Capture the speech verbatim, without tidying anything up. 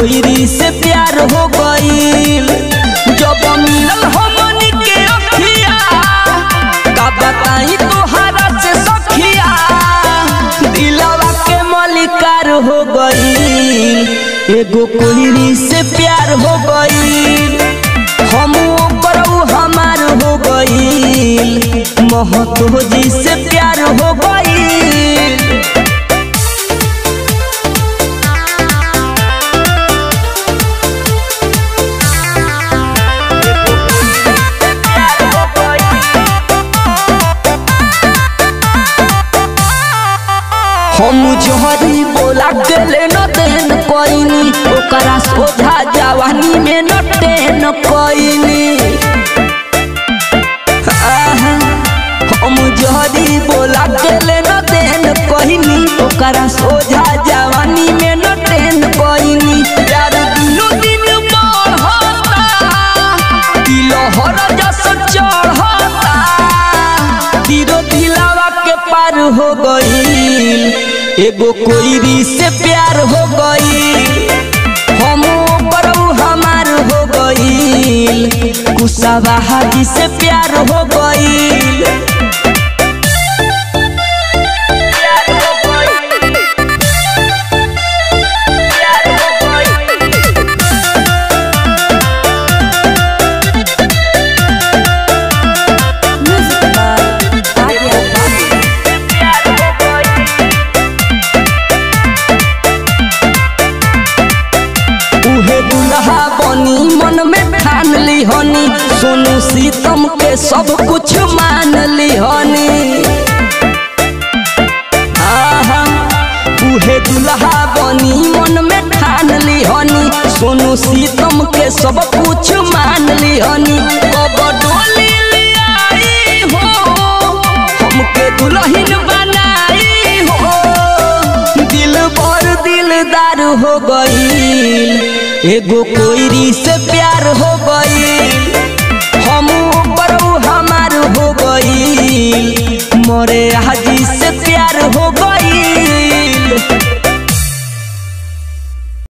कोयरी से प्यार हो गईल। जब मिलल हमनी के अखिया का बताई तोहरा से सखिया, दिलवा के मलिकार हो गईल। एगो कोयरी से प्यार हो गईल, हम ओकर हमार हो गईल। महतो जी से प्यार हो गईल। हम जोहरी बोला गेले न देन कोइनी, ओकरा सोझा जवानी में न टेन कोइनी। हम जोहरी बोला गेले न देन कोइनी, ओकरा सोझा जवानी में न टेन कोइनी। यार दिनो दिन बढ़ता, दिलहर जस चढ़ता, दिलो दिलावा के पार हो गईल। एगो कोयरी से प्यार हो गईल, हम ओकर हमार हो गईल। कुशवाहा जी से प्यार हो गईल। मन में ठान ली हनी, सोनू सीतम के सब कुछ मान ली हनी। उहे दुल्हा बनी मन में ठान ली हनी, सोनू सीतम के सब कुछ मान ली हनी। कब डोली लियाई हो, हमके दुल्हन बनाई हो, दिल पर दिलदार हो गईल। एगो कोयरी से प्यार हो गईल, हम ओकर हमार हो गईल। मोरे हाजी से प्यार हो गईल।